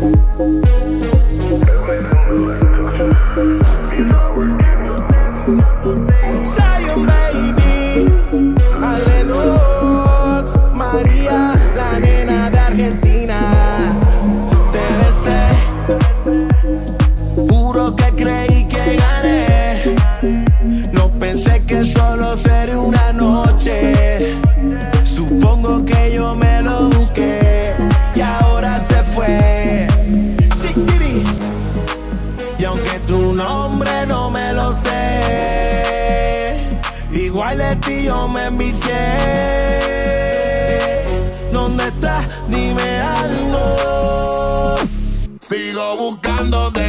Zion baby, Alenox, María, la nena de Argentina. Te besé, juro que creí que gané. No pensé que solo sería una noche. Supongo que yo me lo busqué y ahora se fue. Y aunque tu nombre no me lo sé, igual de ti yo me envicié. ¿Dónde estás? Dime algo. Sigo buscándote.